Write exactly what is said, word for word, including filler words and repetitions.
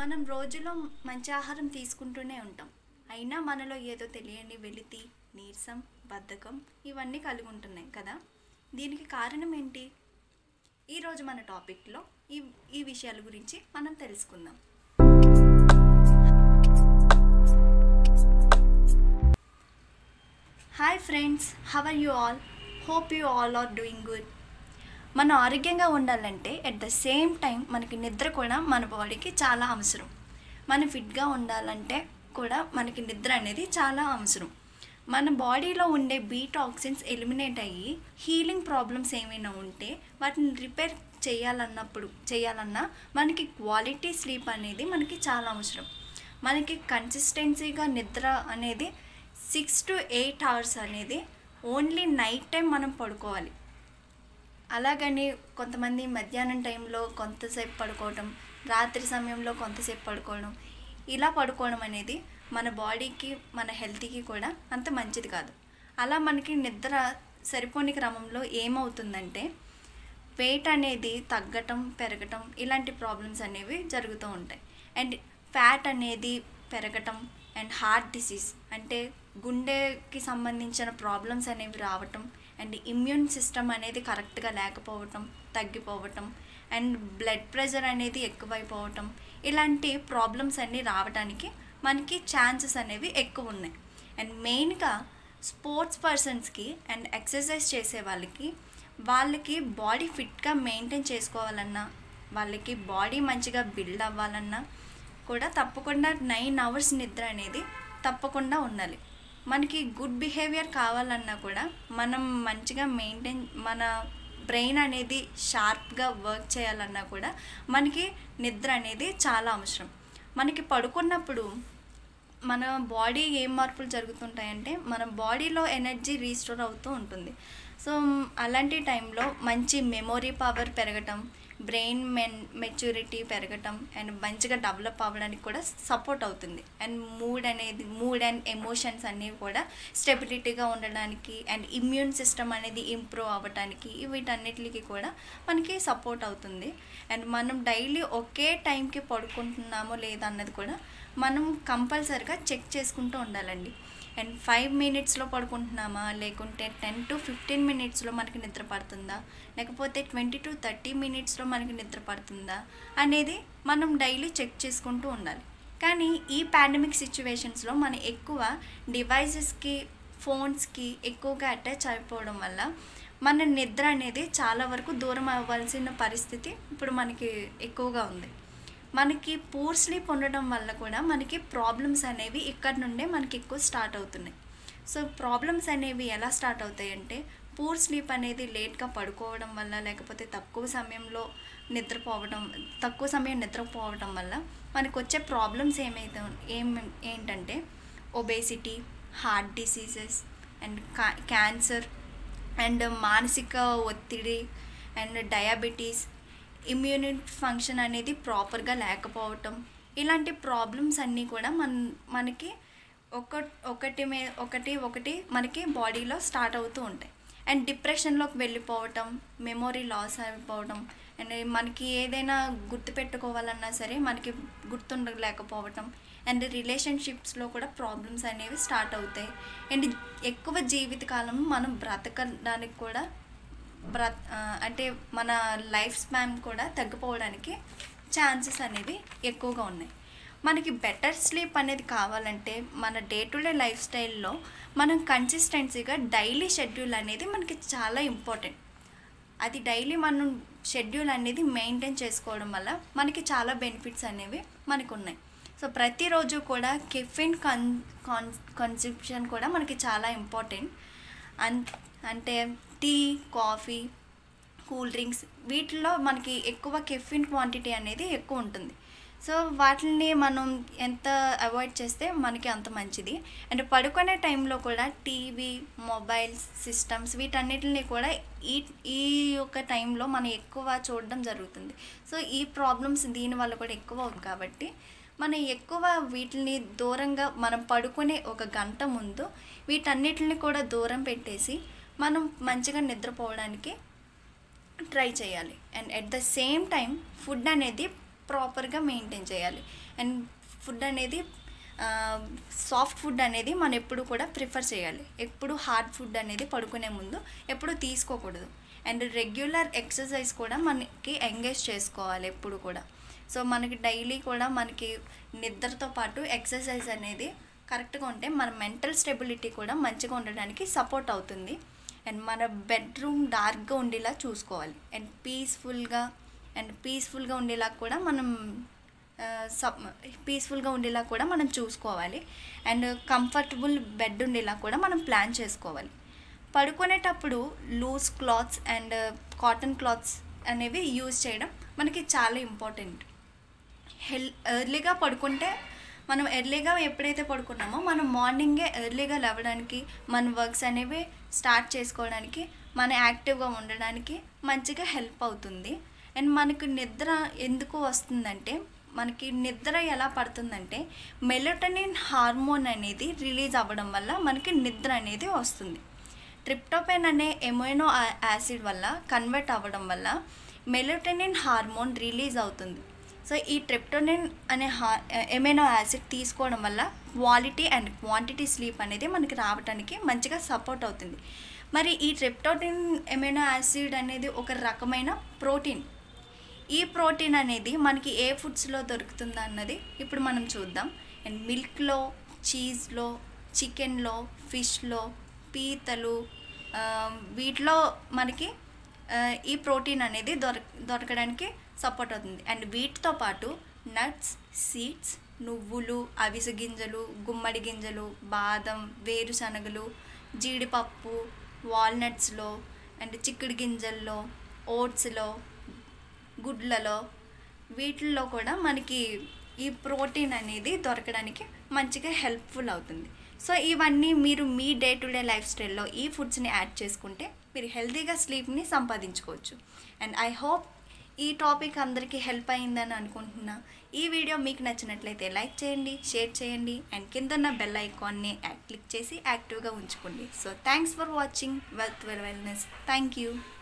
మనం రోజులో మంచి ఆహారం తీసుకుంటూనే ఉంటాం. అయినా మనలో ఏదో తెలియని వెలితి, నీరసం, బద్ధకం ఇవన్నీ కలిగి ఉంటున్నాయి కదా. దీనికి కారణం ఏంటి? ఈరోజు మన టాపిక్లో ఈ ఈ విషయాల గురించి మనం తెలుసుకుందాం. Hi friends, how are you all? Hope you all are doing good. మనం ఆరోగ్యంగా ఉండాలంటే ఎట్ ద సేమ్ టైం మనకి నిద్ర కూడా మన బాడీకి చాలా అవసరం. మనం ఫిట్గా ఉండాలంటే కూడా మనకి నిద్ర అనేది చాలా అవసరం. మన బాడీలో ఉండే బీ టాక్సిన్స్ ఎలిమినేట్ అయ్యి హీలింగ్ ప్రాబ్లమ్స్ ఏమైనా ఉంటే వాటిని రిపేర్ చేయాలన్నప్పుడు చేయాలన్నా మనకి క్వాలిటీ స్లీప్ అనేది మనకి చాలా అవసరం. మనకి కన్సిస్టెన్సీగా నిద్ర అనేది సిక్స్ టు ఎయిట్ అవర్స్ అనేది ఓన్లీ నైట్ టైం మనం పడుకోవాలి. అలాగని కొంతమంది మధ్యాహ్నం టైంలో కొంతసేపు పడుకోవడం, రాత్రి సమయంలో కొంతసేపు పడుకోవడం, ఇలా పడుకోవడం అనేది మన బాడీకి మన హెల్త్కి కూడా అంత మంచిది కాదు. అలా మనకి నిద్ర సరిపోని క్రమంలో ఏమవుతుందంటే వెయిట్ అనేది తగ్గటం, పెరగటం ఇలాంటి ప్రాబ్లమ్స్ అనేవి జరుగుతూ ఉంటాయి. అండ్ ఫ్యాట్ అనేది పెరగటం అండ్ హార్ట్ డిసీజ్ అంటే గుండెకి సంబంధించిన ప్రాబ్లమ్స్ అనేవి రావటం అండ్ ఇమ్యూన్ సిస్టమ్ అనేది కరెక్ట్గా లేకపోవటం, తగ్గిపోవటం అండ్ బ్లడ్ ప్రెషర్ అనేది ఎక్కువైపోవటం ఇలాంటి ప్రాబ్లమ్స్ అన్నీ రావడానికి మనకి ఛాన్సెస్ అనేవి ఎక్కువ ఉన్నాయి. అండ్ మెయిన్గా స్పోర్ట్స్ పర్సన్స్కి అండ్ ఎక్సర్సైజ్ చేసే వాళ్ళకి వాళ్ళకి బాడీ ఫిట్గా మెయింటైన్ చేసుకోవాలన్నా, వాళ్ళకి బాడీ మంచిగా బిల్డ్ అవ్వాలన్నా కూడా తప్పకుండా నైన్ అవర్స్ నిద్ర అనేది తప్పకుండా ఉండాలి. మనకి గుడ్ బిహేవియర్ కావాలన్నా కూడా మనం మంచిగా మెయింటైన్ మన బ్రెయిన్ అనేది షార్ప్గా వర్క్ చేయాలన్నా కూడా మనకి నిద్ర అనేది చాలా అవసరం. మనకి పడుకున్నప్పుడు మన బాడీ ఏం మార్పులు జరుగుతుంటాయంటే మన బాడీలో ఎనర్జీ రీస్టోర్ అవుతూ ఉంటుంది. సో అలాంటి టైంలో మంచి మెమొరీ పవర్ పెరగటం, బ్రెయిన్ మెన్ మెచ్యూరిటీ పెరగటం అండ్ మంచిగా డెవలప్ అవ్వడానికి కూడా సపోర్ట్ అవుతుంది. అండ్ మూడ్ అనేది మూడ్ అండ్ ఎమోషన్స్ అనేవి కూడా స్టెబిలిటీగా ఉండడానికి అండ్ ఇమ్యూన్ సిస్టమ్ అనేది ఇంప్రూవ్ అవ్వడానికి వీటన్నిటికి కూడా మనకి సపోర్ట్ అవుతుంది. అండ్ మనం డైలీ ఒకే టైంకి పడుకుంటున్నామో లేదా అన్నది కూడా మనం కంపల్సరిగా చెక్ చేసుకుంటూ ఉండాలండి. అండ్ ఫైవ్ మినిట్స్లో పడుకుంటున్నామా, లేకుంటే టెన్ టు ఫిఫ్టీన్ మినిట్స్లో మనకి నిద్ర పడుతుందా, లేకపోతే ట్వంటీ టు థర్టీ మినిట్స్లో మనకి నిద్ర పడుతుందా అనేది మనం డైలీ చెక్ చేసుకుంటూ ఉండాలి. కానీ ఈ పాండమిక్ సిచ్యువేషన్స్లో మనం ఎక్కువ డివైజెస్కి, ఫోన్స్కి ఎక్కువగా అటాచ్ అయిపోవడం వల్ల మన నిద్ర అనేది చాలా వరకు దూరం అవ్వాల్సిన పరిస్థితి ఇప్పుడు మనకి ఎక్కువగా ఉంది. మనకి పూర్ స్లీప్ ఉండడం వల్ల కూడా మనకి ప్రాబ్లమ్స్ అనేవి ఇక్కడ నుండే మనకి ఎక్కువ స్టార్ట్ అవుతున్నాయి. సో ప్రాబ్లమ్స్ అనేవి ఎలా స్టార్ట్ అవుతాయి అంటే పూర్ స్లీప్ అనేది లేట్గా పడుకోవడం వల్ల, లేకపోతే తక్కువ సమయంలో నిద్రపోవడం తక్కువ సమయం నిద్రపోవడం వల్ల మనకు వచ్చే ప్రాబ్లమ్స్ ఏమైతే ఏం ఏంటంటే obesity, heart diseases and cancer and మానసిక ఒత్తిడి అండ్ డయాబెటీస్, ఇమ్యూనిటీ ఫంక్షన్ అనేది ప్రాపర్గా లేకపోవటం ఇలాంటి ప్రాబ్లమ్స్ అన్నీ కూడా మన మనకి ఒక ఒకటి మే ఒకటి ఒకటి మనకి బాడీలో స్టార్ట్ అవుతూ ఉంటాయి. అండ్ డిప్రెషన్లోకి వెళ్ళిపోవటం, మెమొరీ లాస్ అయిపోవడం అండ్ మనకి ఏదైనా గుర్తుపెట్టుకోవాలన్నా సరే మనకి గుర్తుండలేకపోవటం అండ్ రిలేషన్షిప్స్లో కూడా ప్రాబ్లమ్స్ అనేవి స్టార్ట్ అవుతాయి. అండ్ ఎక్కువ జీవితకాలం మనం బ్రతకడానికి కూడా బ్ర అంటే మన లైఫ్ స్పాన్ కూడా తగ్గిపోవడానికి ఛాన్సెస్ అనేవి ఎక్కువగా ఉన్నాయి. మనకి బెటర్ స్లీప్ అనేది కావాలంటే మన డే టు డే లైఫ్ స్టైల్లో మనం కన్సిస్టెన్సీగా డైలీ షెడ్యూల్ అనేది మనకి చాలా ఇంపార్టెంట్. అది డైలీ మనం షెడ్యూల్ అనేది మెయింటైన్ చేసుకోవడం వల్ల మనకి చాలా బెనిఫిట్స్ అనేవి మనకు ఉన్నాయి. సో ప్రతిరోజు కూడా కెఫిన్ కన్ కాన్ కన్సంప్షన్ కూడా మనకి చాలా ఇంపార్టెంట్. అన్ అంటే టీ, కాఫీ, కూల్ డ్రింక్స్ వీటిల్లో మనకి ఎక్కువ కెఫిన్ క్వాంటిటీ అనేది ఎక్కువ ఉంటుంది. సో వాటిని మనం ఎంత అవాయిడ్ చేస్తే మనకి అంత మంచిది. అండ్ పడుకునే టైంలో కూడా టీవీ, మొబైల్స్, సిస్టమ్స్ వీటన్నిటిని కూడా ఈ ఈ యొక్క టైంలో మనం ఎక్కువ చూడడం జరుగుతుంది. సో ఈ ప్రాబ్లమ్స్ దీనివల్ల కూడా ఎక్కువ అవుతుంది. కాబట్టి మనం ఎక్కువ వీటిని దూరంగా మనం పడుకునే ఒక గంట ముందు వీటన్నిటిని కూడా దూరం పెట్టేసి మనం మంచిగా నిద్రపోవడానికి ట్రై చేయాలి. And at the same time food అనేది ప్రాపర్గా మెయింటైన్ చేయాలి. అండ్ ఫుడ్ అనేది సాఫ్ట్ ఫుడ్ అనేది మనం ఎప్పుడు కూడా ప్రిఫర్ చేయాలి. ఎప్పుడు హార్డ్ ఫుడ్ అనేది పడుకునే ముందు ఎప్పుడు తీసుకోకూడదు. అండ్ రెగ్యులర్ ఎక్సర్సైజ్ కూడా మనకి ఎంగేజ్ చేసుకోవాలి ఎప్పుడు కూడా. సో మనకి డైలీ కూడా మనకి నిద్రతో పాటు ఎక్సర్సైజ్ అనేది కరెక్ట్గా ఉంటే మన మెంటల్ స్టెబిలిటీ కూడా మంచిగా ఉండడానికి సపోర్ట్ అవుతుంది. అండ్ మన బెడ్రూమ్ డార్క్గా ఉండేలా చూసుకోవాలి. అండ్ పీస్ఫుల్గా అండ్ పీస్ఫుల్గా ఉండేలా కూడా మనం సబ్ పీస్ఫుల్గా ఉండేలా కూడా మనం చూసుకోవాలి. అండ్ కంఫర్టబుల్ బెడ్ ఉండేలా కూడా మనం ప్లాన్ చేసుకోవాలి. పడుకునేటప్పుడు loose clothes and cotton clothes అనేవి యూజ్ చేయడం మనకి చాలా ఇంపార్టెంట్. హెల్ ఎర్లీగా పడుకుంటే మనం ఎర్లీగా ఎప్పుడైతే పడుకున్నామో మనం మార్నింగే ఎర్లీగా లేవడానికి, మన వర్క్స్ అనేవి స్టార్ట్ చేసుకోవడానికి, మన యాక్టివ్గా ఉండడానికి మంచిగా హెల్ప్ అవుతుంది. అండ్ మనకు నిద్ర ఎందుకు వస్తుందంటే, మనకి నిద్ర ఎలా పడుతుందంటే మెలటోనిన్ హార్మోన్ అనేది రిలీజ్ అవ్వడం వల్ల మనకి నిద్ర అనేది వస్తుంది. ట్రిప్టోఫాన్ అనే ఎమైనో యాసిడ్ వల్ల కన్వర్ట్ అవ్వడం వల్ల మెలటోనిన్ హార్మోన్ రిలీజ్ అవుతుంది. సో ఈ ట్రిప్టోనిన్ అనే హా ఎమైనో యాసిడ్ తీసుకోవడం వల్ల క్వాలిటీ అండ్ క్వాంటిటీ స్లీప్ అనేది మనకి రావడానికి మంచిగా సపోర్ట్ అవుతుంది. మరి ఈ ట్రిప్టోనిన్ ఎమైనో యాసిడ్ అనేది ఒక రకమైన ప్రోటీన్. ఈ ప్రోటీన్ అనేది మనకి ఏ ఫుడ్స్లో దొరుకుతుందా అన్నది ఇప్పుడు మనం చూద్దాం. అండ్ మిల్క్లో, చీజ్లో, చికెన్లో, ఫిష్లో, పీతలు, వీటిలో మనకి ఈ ప్రోటీన్ అనేది దొర దొరకడానికి సపోర్ట్ అవుతుంది. అండ్ వీటితో పాటు నట్స్, సీడ్స్, నువ్వులు, అవిసె గింజలు, గుమ్మడి గింజలు, బాదం, వేరుశనగలు, జీడిపప్పు, వాల్నట్స్లో అండ్ చిక్కుడు గింజల్లో, ఓట్స్లో, గుడ్లలో, వీటిల్లో కూడా మనకి ఈ ప్రోటీన్ అనేది దొరకడానికి మంచిగా హెల్ప్ఫుల్ అవుతుంది. సో ఇవన్నీ మీరు మీ డే టు డే లైఫ్ స్టైల్లో ఈ ఫుడ్స్ని యాడ్ చేసుకుంటే మీరు హెల్తీగా స్లీప్ని సంపాదించుకోవచ్చు. అండ్ ఐ హోప్ ఈ టాపిక్ అందరికీ హెల్ప్ అయిందని అనుకుంటున్నా. ఈ వీడియో మీకు నచ్చినట్లయితే లైక్ చేయండి, షేర్ చేయండి అండ్ కింద ఉన్న బెల్ ఐకాన్ని క్లిక్ చేసి యాక్టివ్గా ఉంచుకోండి. So thanks for watching wealth wellness. Thank you.